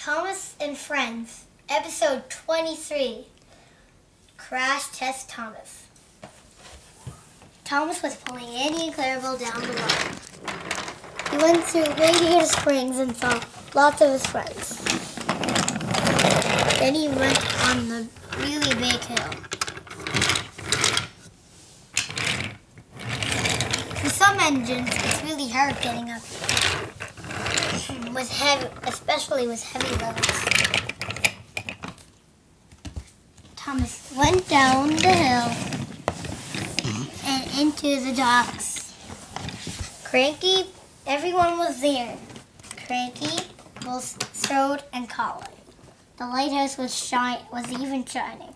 Thomas and Friends, episode 23, Crash Test Thomas. Thomas was pulling Andy and Clarabelle down the road. He went to Radiator Springs and saw lots of his friends. Then he went on the really big hill. For some engines, it's really hard getting up here. With heavy, especially with heavy loads. Thomas went down the hill and into the docks. Cranky, everyone was there. Cranky, Strode, and Colin. The lighthouse was even shining.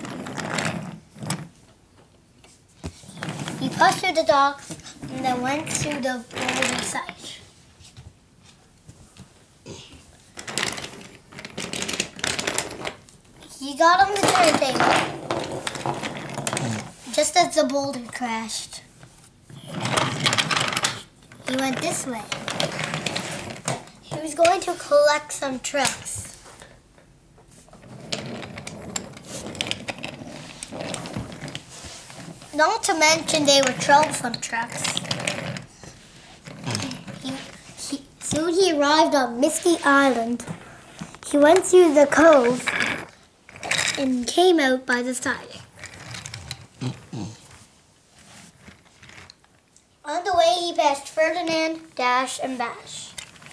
He pushed through the docks and then went to the boulder site. He got on the turntable just as the boulder crashed. He went this way. He was going to collect some trucks. Not to mention they were troublesome trucks. Soon he arrived on Misty Island. He went through the cove and came out by the siding. On the way, he passed Ferdinand, Dash, and Bash.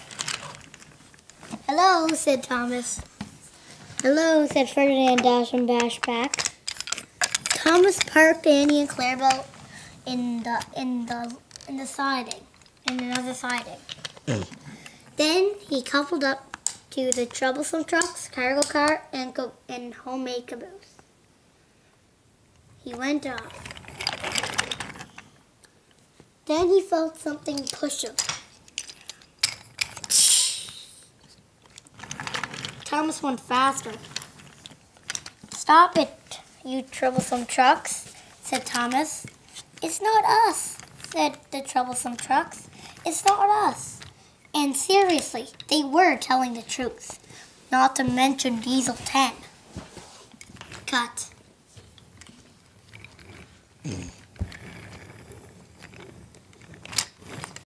"Hello," said Thomas. "Hello," said Ferdinand, Dash, and Bash back. Thomas parked Andy and Clarabelle in the siding, in another siding. Then he coupled up to the troublesome trucks, cargo car, and homemade caboose. He went off. Then he felt something push him. Thomas went faster. "Stop it, you troublesome trucks," said Thomas. "It's not us," said the troublesome trucks. "It's not us." And seriously, they were telling the truth. Not to mention Diesel 10. Cut.